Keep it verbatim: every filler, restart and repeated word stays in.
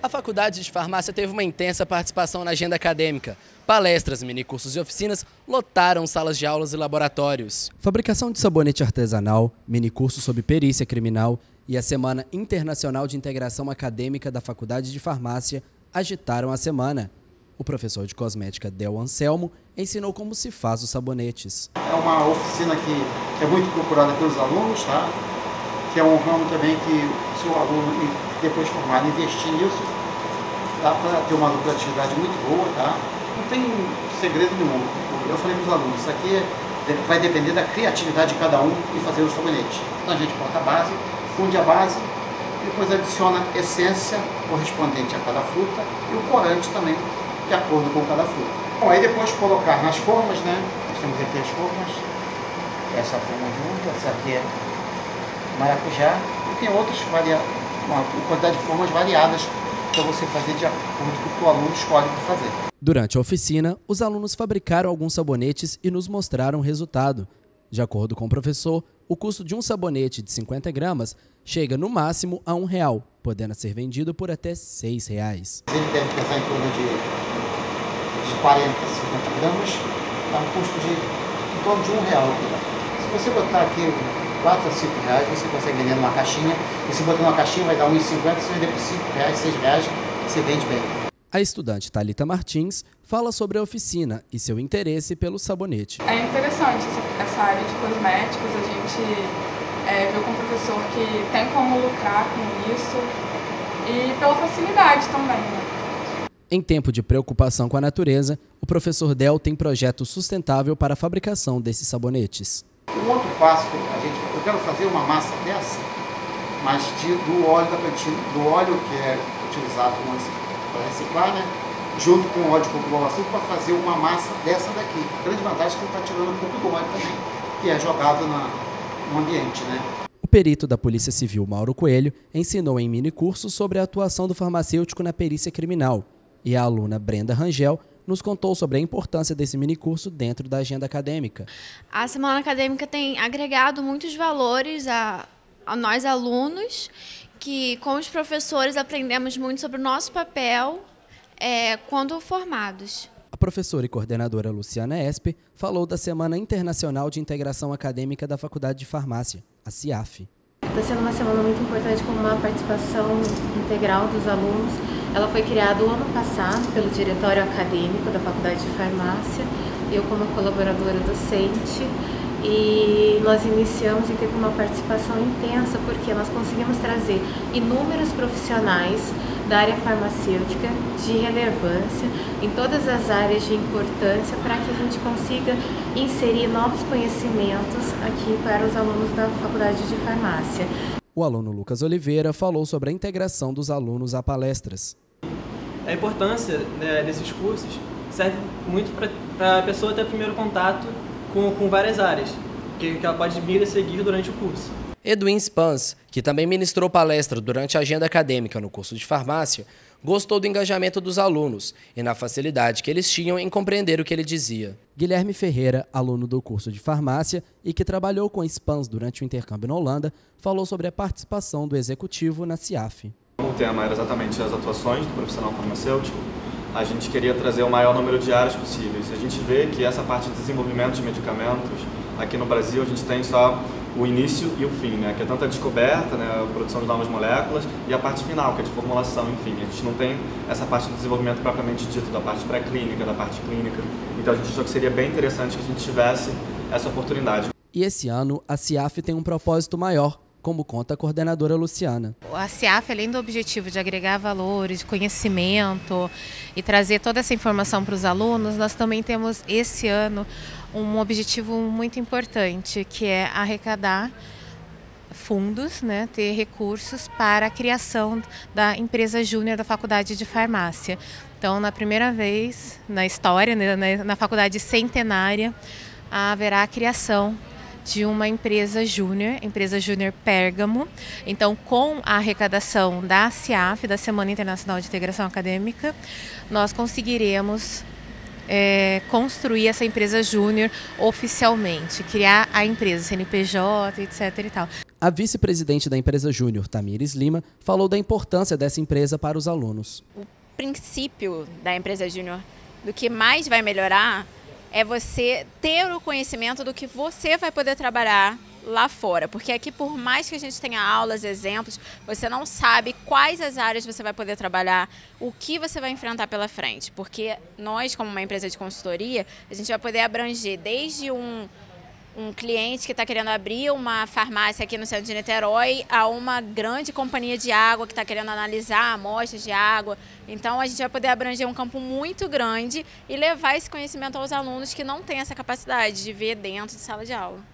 A Faculdade de Farmácia teve uma intensa participação na agenda acadêmica. Palestras, minicursos e oficinas lotaram salas de aulas e laboratórios. Fabricação de sabonete artesanal, minicurso sobre perícia criminal e a Semana Internacional de Integração Acadêmica da Faculdade de Farmácia agitaram a semana. O professor de cosmética Del Anselmo ensinou como se faz os sabonetes. É uma oficina que, que é muito procurada pelos alunos, tá? Que é um ramo também que se o aluno, depois de formado, investir nisso, dá para ter uma lucratividade muito boa, tá? Não tem segredo nenhum. Eu falei para os alunos, isso aqui vai depender da criatividade de cada um e fazer o sabonete. Então a gente bota a base, funde a base, depois adiciona essência correspondente a cada fruta e o corante também, de acordo com cada fruta. Bom, aí depois colocar nas formas, né? Nós temos aqui as formas. Essa forma junto, essa aqui é maracujá. E tem outras, varia, uma quantidade de formas variadas para você fazer de acordo com o que o aluno escolhe para fazer. Durante a oficina, os alunos fabricaram alguns sabonetes e nos mostraram o resultado. De acordo com o professor, o custo de um sabonete de cinquenta gramas chega no máximo a um real, podendo ser vendido por até seis reais. Ele deve pesar em torno de, de quarenta, cinquenta gramas, dá um custo de em torno de um real. Se você botar aqui quatro a cinco reais, você consegue vender numa caixinha. E se botar numa caixinha vai dar um e cinquenta, se vender por cinco reais, seis reais, você vende bem. A estudante Thalita Martins fala sobre a oficina e seu interesse pelo sabonete. É interessante essa área de cosméticos, a gente é, viu com o professor que tem como lucrar com isso e pela facilidade também, né? Em tempo de preocupação com a natureza, o professor Del tem projeto sustentável para a fabricação desses sabonetes. Um outro passo que a gente, eu quero fazer uma massa dessa, mas de, do óleo da cantina, do óleo que é utilizado para reciclar, né? Junto com o óleo de coco açúcar para fazer uma massa dessa daqui. A grande vantagem é que ele está tirando um pouco do óleo também, que é jogado na, no ambiente, né? O perito da Polícia Civil, Mauro Coelho, ensinou em minicursos sobre a atuação do farmacêutico na perícia criminal. E a aluna Brenda Rangel nos contou sobre a importância desse minicurso dentro da agenda acadêmica. A Semana Acadêmica tem agregado muitos valores a, a nós alunos, que com os professores aprendemos muito sobre o nosso papel é, quando formados. A professora e coordenadora Luciana Esper falou da Semana Internacional de Integração Acadêmica da Faculdade de Farmácia, a CIAF. Está sendo uma semana muito importante com uma participação integral dos alunos. Ela foi criada o ano passado pelo Diretório Acadêmico da Faculdade de Farmácia, eu como colaboradora docente, e nós iniciamos e teve uma participação intensa porque nós conseguimos trazer inúmeros profissionais da área farmacêutica de relevância em todas as áreas de importância para que a gente consiga inserir novos conhecimentos aqui para os alunos da Faculdade de Farmácia. O aluno Lucas Oliveira falou sobre a integração dos alunos a palestras. A importância, né, desses cursos serve muito para a pessoa ter primeiro contato com, com várias áreas, que, que ela pode vir a seguir durante o curso. Edwin Spans, que também ministrou palestra durante a agenda acadêmica no curso de farmácia, gostou do engajamento dos alunos e na facilidade que eles tinham em compreender o que ele dizia. Guilherme Ferreira, aluno do curso de farmácia e que trabalhou com Spans durante o intercâmbio na Holanda, falou sobre a participação do executivo na CIAF. O tema era exatamente as atuações do profissional farmacêutico. A gente queria trazer o maior número de áreas possíveis. A gente vê que essa parte de desenvolvimento de medicamentos, aqui no Brasil a gente tem só o início e o fim, né? Que é tanto a descoberta, né? A produção de novas moléculas e a parte final, que é de formulação, enfim. A gente não tem essa parte do desenvolvimento propriamente dito, da parte pré-clínica, da parte clínica. Então a gente achou que seria bem interessante que a gente tivesse essa oportunidade. E esse ano a CIAF tem um propósito maior, como conta a coordenadora Luciana. A CIAF, além do objetivo de agregar valores, conhecimento e trazer toda essa informação para os alunos, nós também temos esse ano um objetivo muito importante, que é arrecadar fundos, né, ter recursos para a criação da empresa júnior da Faculdade de Farmácia. Então, na primeira vez na história, né, na faculdade centenária, haverá a criação de uma empresa júnior, empresa Júnior Pérgamo. Então, com a arrecadação da CIAF, da Semana Internacional de Integração Acadêmica, nós conseguiremos é, construir essa empresa júnior oficialmente, criar a empresa, C N P J, etc e tal. A vice-presidente da empresa júnior, Tamires Lima, falou da importância dessa empresa para os alunos. O princípio da empresa júnior, do que mais vai melhorar, é você ter o conhecimento do que você vai poder trabalhar lá fora, porque aqui, por mais que a gente tenha aulas, exemplos, você não sabe quais as áreas você vai poder trabalhar, o que você vai enfrentar pela frente, porque nós, como uma empresa de consultoria, a gente vai poder abranger desde um, um cliente que está querendo abrir uma farmácia aqui no centro de Niterói a uma grande companhia de água que está querendo analisar amostras de água. Então, a gente vai poder abranger um campo muito grande e levar esse conhecimento aos alunos que não têm essa capacidade de ver dentro de sala de aula.